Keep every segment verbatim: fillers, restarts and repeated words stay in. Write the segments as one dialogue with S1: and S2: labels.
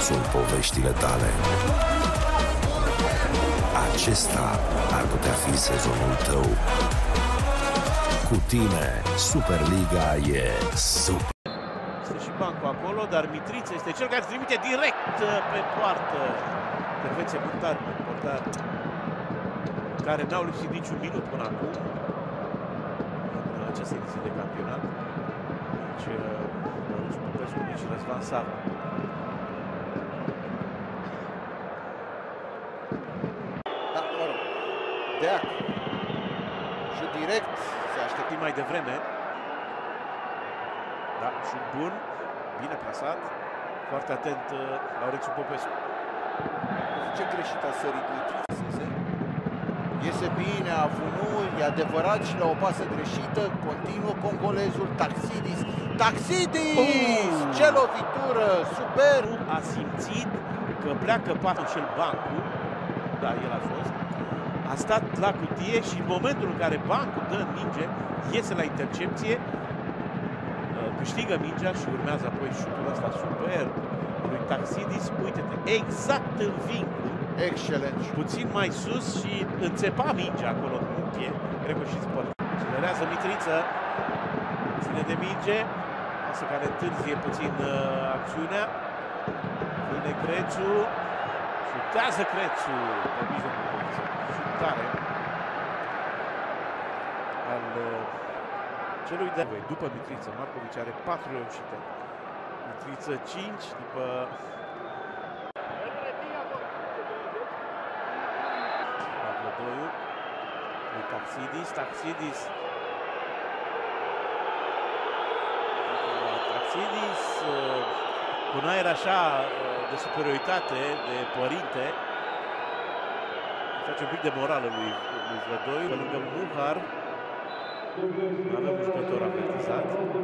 S1: sunt poveștile tale. Acesta ar putea fi sezonul tău. Cu tine, Superliga e super.
S2: Este și Bancu acolo, dar Mitriță este cel care trimite direct pe poartă. Intervenție portar, portar care n-au lipsit niciun minut până acum în această ediție de campionat. Nici Marius Popescu, nici Răzvan Sava.
S3: Da, mă rog, Deac și direct se aștepta
S2: mai devreme. Da, și bun, bine plasat, foarte atent Laurențiu Popescu.
S3: Ce greșit a sărit Mitriță. Iese bine, a avut, e adevărat, și la o pasă greșită, continuă congolezul Taxidis. Taxidis! Uh! Ce lovitură! Super!
S2: A simțit că pleacă pasul și Bancu, da, el a fost, a stat la cutie și în momentul în care Bancu dă în minge, iese la intercepție, câștigă mingea și urmează apoi șutul ăsta superb lui Taxidis. Uite-te, exact în vincul.
S3: Excelent.
S2: Puțin mai sus și înțepa mingea acolo în unchie. Reușit sport. Accelerează Mitriță. Ține de minge. Asta care întârzie puțin uh, acțiunea. Vine Crețu. Șutează Crețu. Pe mijlocul Crețu. Șutare. Al uh, celui de după Mitriță. Marcovici are patru reușite. Mitriță cinci după Taxidis, Taxidis. Taxidis cu un aer așa de superioritate, de părinte. Face un pic de morală lui, lui Vlădoiu. Pe lângă Muhar avem un jucător avertizat.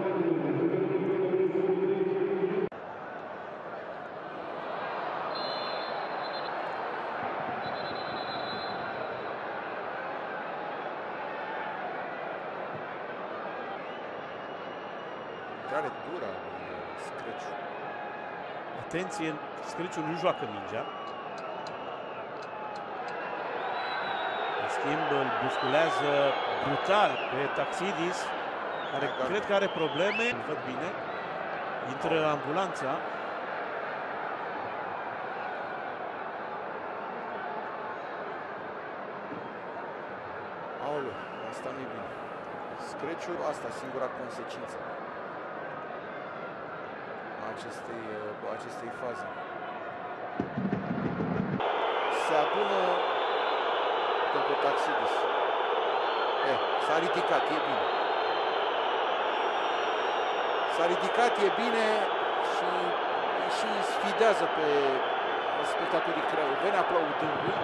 S3: Care dură Screciu.
S2: Atenție, Screciu nu joacă mingea. În schimb, îl busculează brutal pe Taxidis, care da, cred că are probleme. Îl văd bine. Intră ambulanța.
S3: Aoleu, asta nu e bine. Screciu, asta singura consecință acestei, acestei faze. Se adună pe Taxidis. Eh, s-a ridicat, e bine. S-a ridicat, e bine și, și sfidează pe spectatorii Craioveni, aplaudându-i.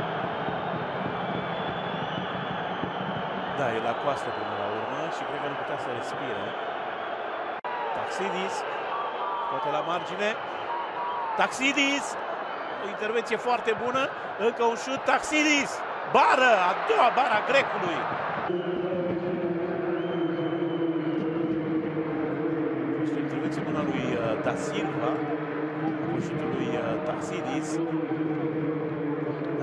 S2: Da, e la coastă până la urmă și cred că nu putea să respire. Taxidis, poate la margine. Taxidis, o intervenție foarte bună, încă un șut, Taxidis, bară, a doua bară a grecului. A fost o intervenție bună lui uh, Da Silva, apoi șutul lui uh, Taxidis. Da.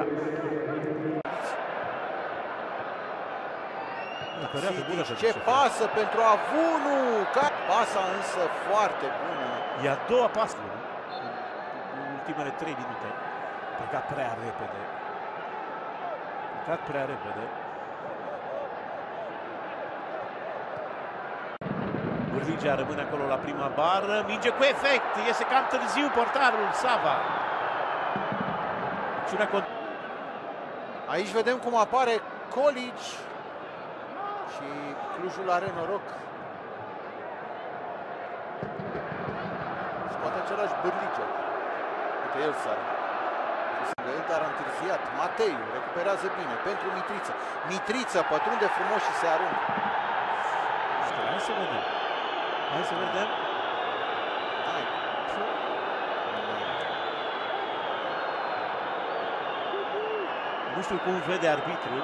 S3: Taxidis, ce pasă pentru Avunu! Pasa însă foarte bună.
S2: E a doua pasă în ultimele trei minute. Plecat prea repede. Plecat prea repede. Burligea rămâne acolo la prima bară. Minge cu efect. Iese cam târziu portarul Sava.
S3: Aici vedem cum apare Colici. Și Clujul are noroc. Scoate același Bârligea. Uite, el sare. Dar a întârziat. Mateiu recuperează bine pentru Mitriță. Mitriță pătrunde frumos și se aruncă.
S2: Hai să vedem. Hai să vedem.
S3: Hai.
S2: Nu știu cum vede arbitrul.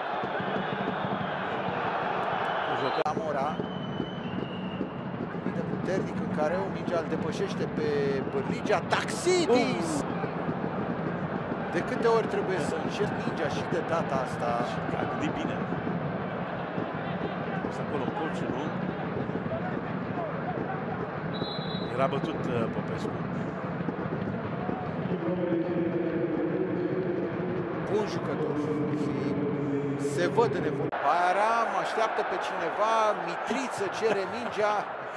S3: Camora. Uite puternic în care o mingea îl depășește pe Bârligea. Taxidis! Uh. De câte ori trebuie să încerc mingea și de data asta?
S2: A gândit bine. Să acolo în colțul lung. Era bătut uh, Popescu.
S3: Bun jucător. Se văd în evoluție. Baiaram așteaptă pe cineva. Mitriță cere mingea.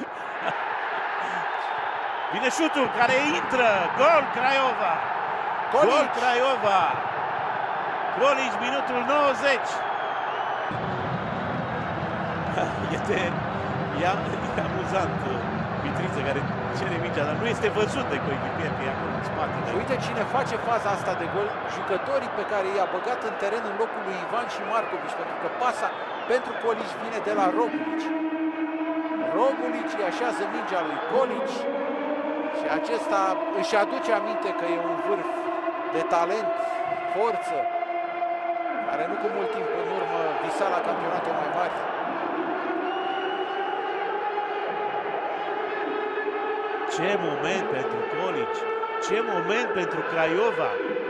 S2: Vine șutul care intră. Gol Craiova.
S3: Colici.
S2: Gol Craiova. Colici, minutul nouăzeci. Este e, e amuzant Mitriță care cere mingea, dar nu este văzut de coechipier că e acolo în spate.
S3: Și uite cine face faza asta de gol, jucătorii pe care i-a băgat în teren în locul lui Ivan și Marcovici, pentru că pasa pentru Colici vine de la Rogulici. Rogulici îi așează mingea lui Colici și acesta își aduce aminte că e un vârf de talent, forță, care nu cu mult timp în urmă visa la campionate mai mari.
S2: Ce moment pentru Colici! Ce moment pentru Craiova!